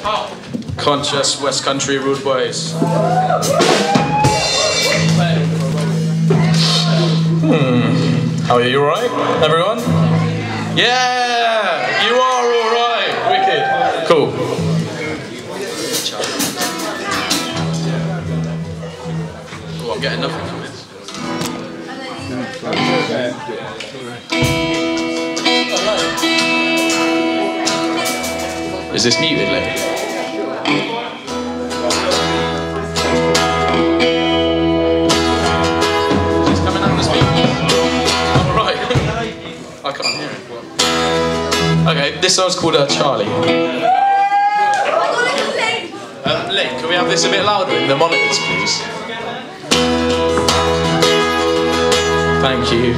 Conscious West Country Rude Boys. How are you, alright, everyone? Yeah! You are alright! Wicked. Cool. Oh, I'm getting nothing from this. Is this muted, lady? I can't hear it. Okay, this song's called Charlie. Lee, can we have this a bit louder in the monitors, please? Thank you.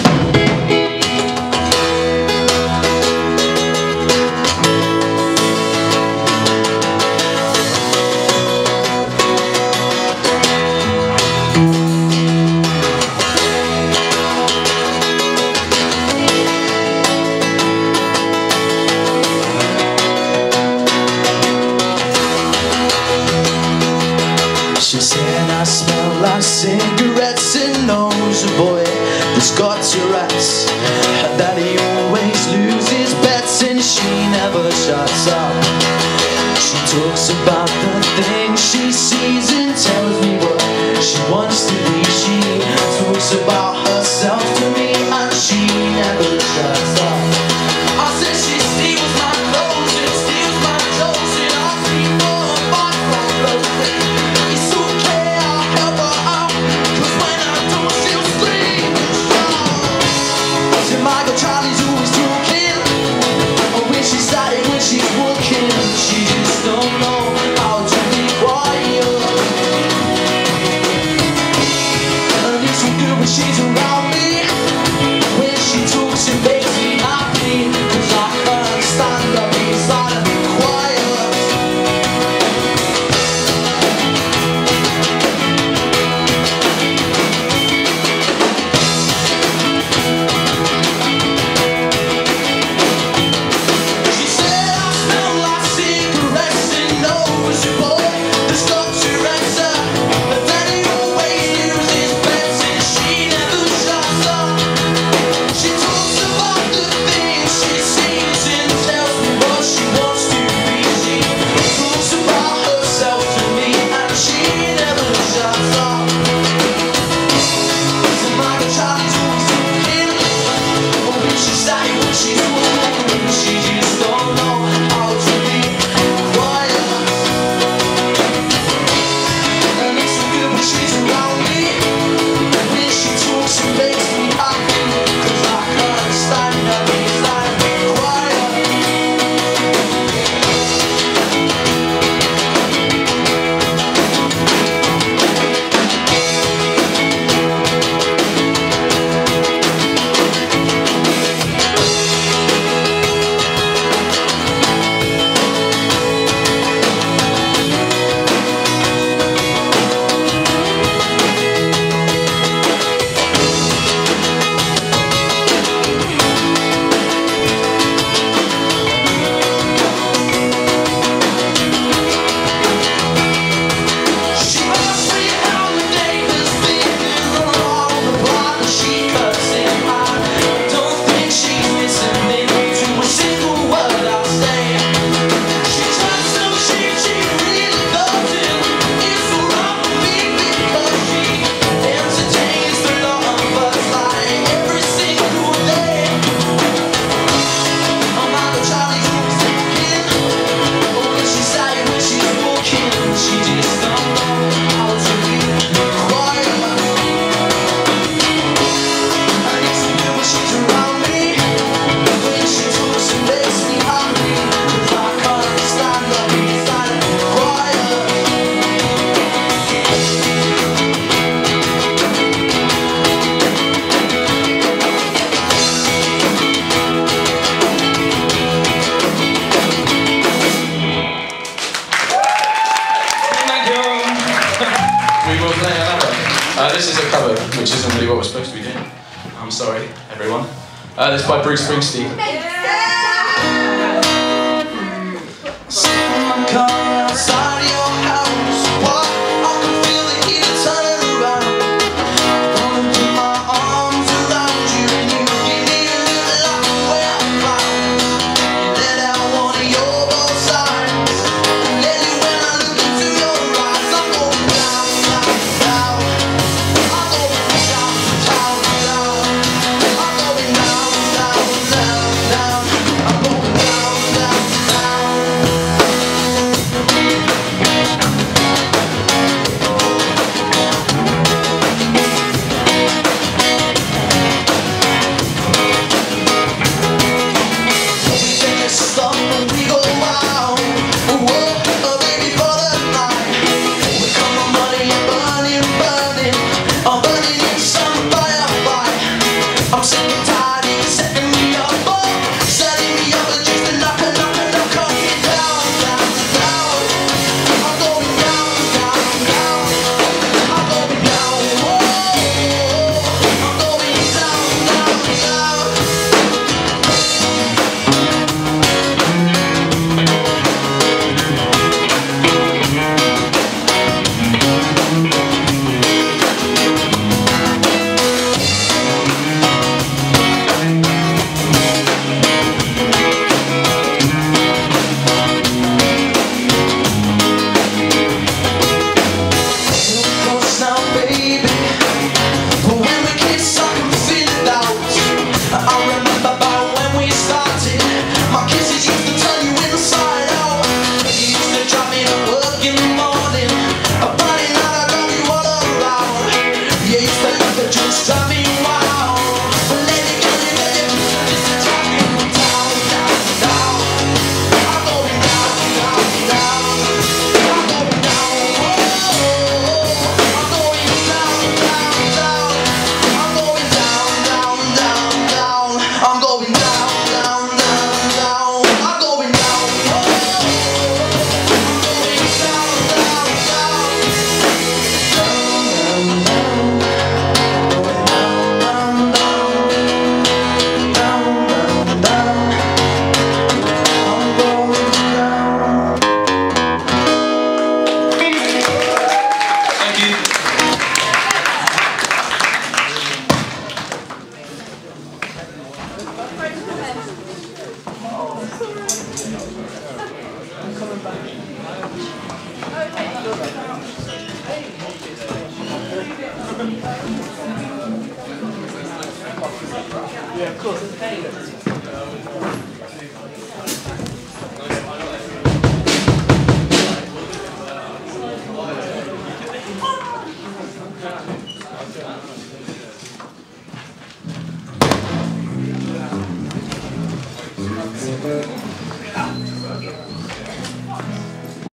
She said I smell like cigarettes and knows a boy that's got Tourette's. That he always loses bets and she never shuts up. She talks about the things she sees and tells me what she wants to be. She talks about herself to me and she never shuts up. I said she steals my clothes and steals my jokes and I sleep for her back from clothes. Charlie's always talking, or when she's starting, when she's walking, she just don't know how to be quiet. And it's so good when she's around me. When she talks it makes me happy, 'cause I can't stand up being silent and quiet. This is a cover, which isn't really what we're supposed to be doing. I'm sorry, everyone. This is by Bruce Springsteen. outside your house. What? I can feel the heat turning around. Gonna put my arms around you and you give me a little love where I'm found. You let out one of your both sides. And lately when I look into your eyes, I'm going down, down, down. I'm going down, down, down. I'm going down, down, down, down. I'm going down, down, down. We take a stop and we go out. Whoa, baby, for the night. We come on money and burning, burning. I'm burning in some firefly. I'm sick and tired of you setting me up, setting me up with just a knock, a knock, a knock. I'm going down, down, down. I'm going down, down, down. I'm going down, whoa. I'm going down, down, down. Close now, baby. But when we kiss, I can feel it out. I remember about when we started. My kisses used to turn you inside out. You used to drive me to work in the morning. A Friday night, I got you all around. You used to let the juice drive me wild. But lately, can you let it just to drive me down, down, down. I'm going down, down, down. I'm going down, whoa. I'm going down, down, down. I'm going down, down, down, down. I'm going down, down, down, down. I'm going down, whoa. I'm going down, down, down. Down, down, down. Down, down, down. I'm going down. Thank you.